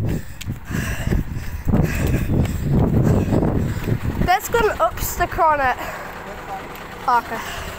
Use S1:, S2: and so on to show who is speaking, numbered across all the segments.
S1: That's got an up sticker on it. Okay.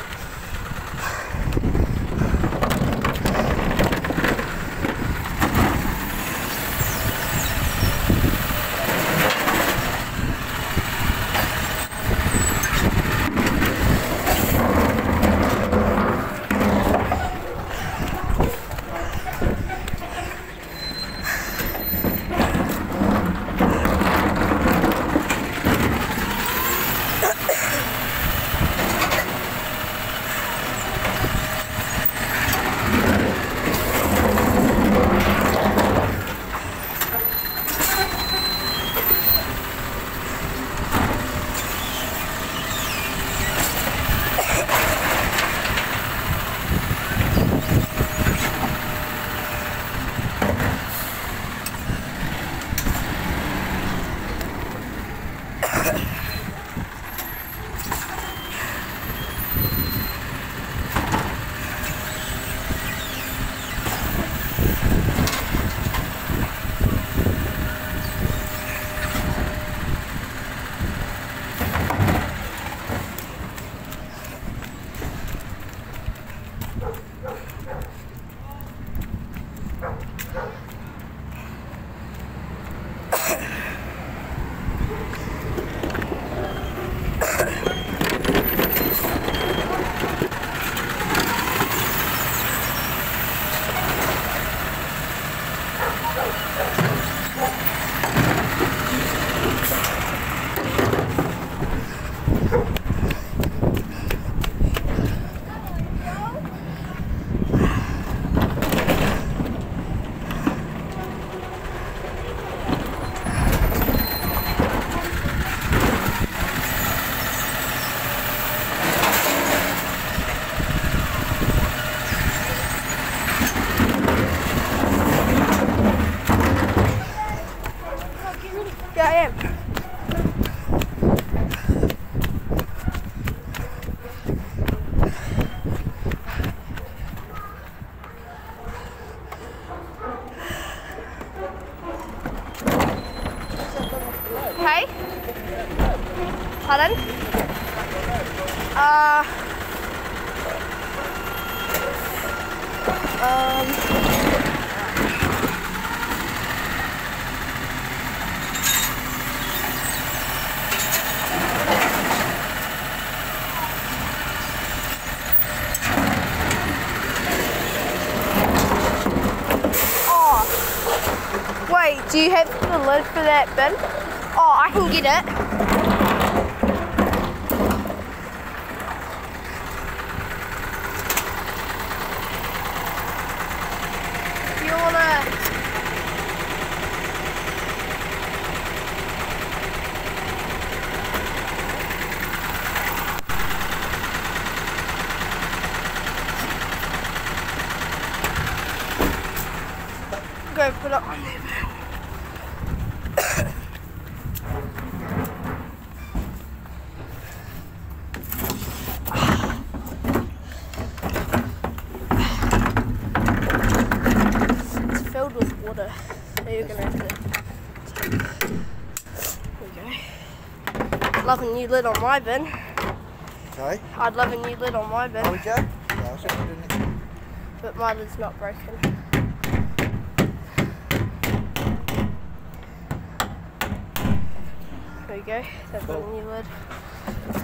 S1: Yeah, I am. Hey? Pardon? Wait, do you have the lid for that bin? Oh, I can get it. Do you wanna... Go put it on there. It's filled with water, so you're gonna have to take. There we go. Love a new lid on my bin.
S2: Okay.
S1: I'd love a new lid on my bin.
S2: There we go. Yeah, I'll set it in there.
S1: But my lid's not broken. There we go, that's got a new lid.